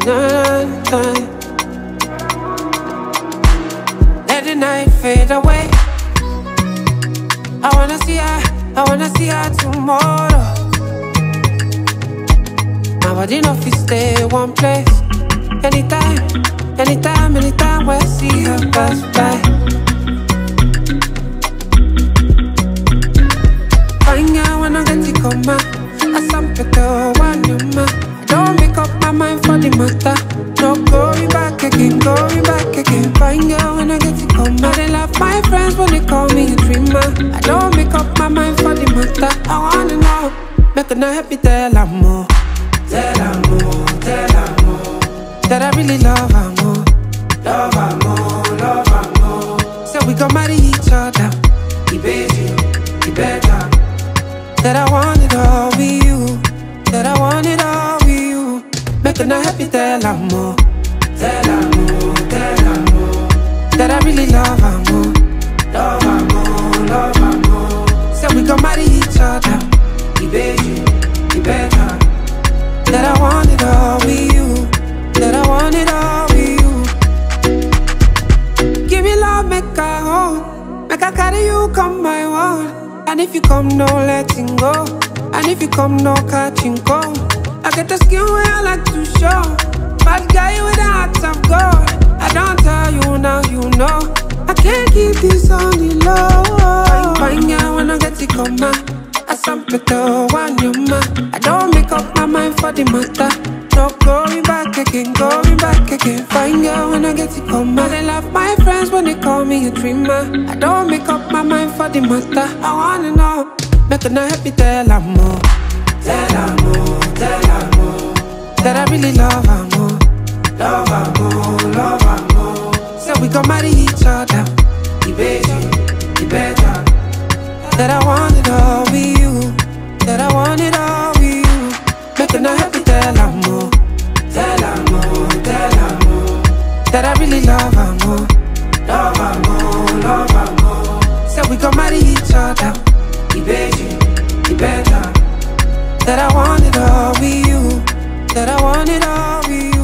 Let the night fade away. I wanna see her tomorrow. My body no fit stay one place. Anytime when I see her pass by. Fine girl when I get to come out. Asampete one your man. I don't make up my mind for the matter. No going back again. Fine girl when I get to come out. They love my friends when they call me a dreamer. I don't make up my mind for the matter. I wanna know, make her not happy, tell her more. That I really love her more. So we gon' marry each other. Ibeji, Ibeta. That I want it all with you. Make her not happy, tell her more. That I really love her more. So we gon' marry each other. Ibeji, Ibeta. That I want it all with you. Give me love, make I hold. Make I carry you, come my one. And if you come, no letting go. And if you come, no catching cold. I get the skin where I like to show. Bad guy with a heart of gold. I don't tell you now, you know. I can't keep this on the low. Fine girl when I get to come out. Asampete one your man. I don't make up my mind for the matter. No going back again. Fine girl when I get to come out. They love my friends when they call me a dreamer. I don't make up my mind for the matter. I wanna know, make her not happy, tell her more. That I really love her more. So we gon' marry each other. Ibeji, Ibeta. That I want it all with you. Make her not happy, tell her more. That I really love her more. So we gon' marry each other. Ibeji, Ibeta. That I want it all with you.